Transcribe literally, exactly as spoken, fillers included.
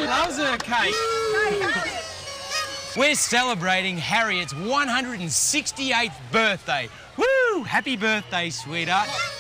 loves her cake. We're celebrating Harriet's one hundred sixty-eighth birthday. Woo! Happy birthday, sweetheart.